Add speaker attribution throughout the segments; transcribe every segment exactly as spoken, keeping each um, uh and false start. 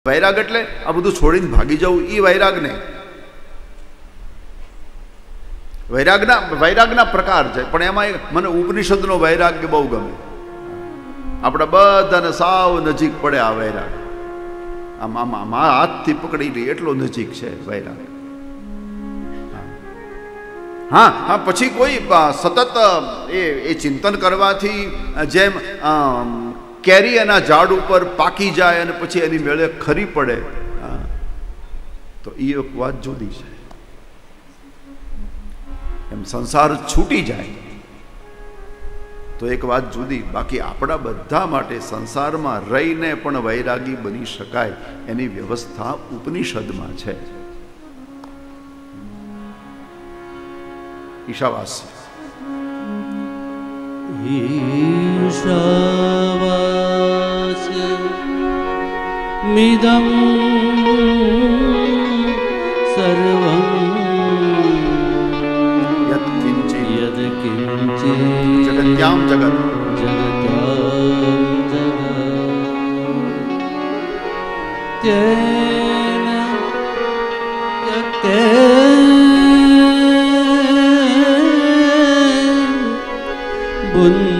Speaker 1: વૈરાગ એટલે આ બધું છોડીને ભાગી જવું એ વૈરાગ નહીં. વૈરાગના વૈરાગના પ્રકાર છે, પણ એમાં એક મને ઉપનિષદનો વૈરાગ બહુ ગમે. આપણે બધાને સાવ નજીક પડે આ વૈરાગ. આમ આમ આમ હાથથી પકડી લે એટલો નજીક છે વૈરાગ. હા હા પછી કોઈ સતત એ એ ચિંતન કરવાથી જેમ કેરી એના ઝાડ ઉપર પાકી જાય અને પછી એની મેળે ખરી પડે, તો એ એક વાત જુદી છે. એમ સંસાર છૂટી જાય તો એક વાત જુદી. બાકી આપણા બધા માટે સંસારમાં રહીને પણ વૈરાગી બની શકાય એની વ્યવસ્થા ઉપનિષદમાં છે. ઈશાવાસ્ય
Speaker 2: ईशावास्य मिदं सर्वं
Speaker 1: यत्किंचित्
Speaker 2: यत्किंचित्
Speaker 1: जगत्यां जगत्
Speaker 2: जगत्यां जगत् तेन त्यक्तेन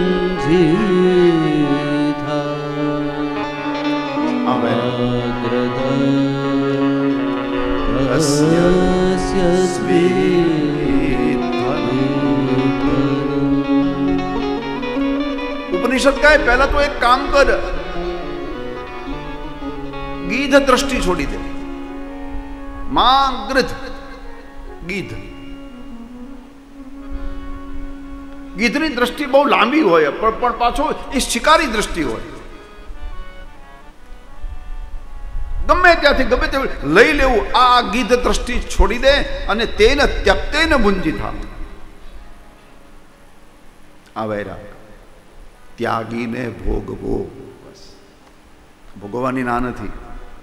Speaker 2: बुन्धिथा
Speaker 1: ઉપનિષદ કહે પહેલા તો એક કામ કર, ગીધ દ્રષ્ટિ છોડી દે. માંગૃત ગીધ ગીધની દ્રષ્ટિ બહુ લાંબી હોય, પણ પાછો એ શિકારી દ્રષ્ટિ હોય. ગમે ત્યાંથી ગમે તે લઈ લેવું, આ ગીધ દ્રષ્ટિ છોડી દે અને તેને ત્યક્તેન ભુંજિતા. આ વૈરાગ ત્યાગીને ભોગવો. બસ ભોગવવાની ના નથી.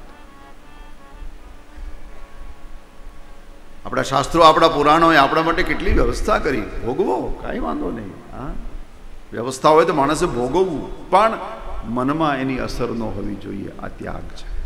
Speaker 1: આપણા શાસ્ત્રો આપણા પુરાણોએ આપણા માટે કેટલી વ્યવસ્થા કરી. ભોગવો, કાંઈ વાંધો નહીં. હા, વ્યવસ્થા હોય તો માણસે ભોગવવું, પણ મનમાં એની અસર ન હોવી જોઈએ. આ ત્યાગ છે.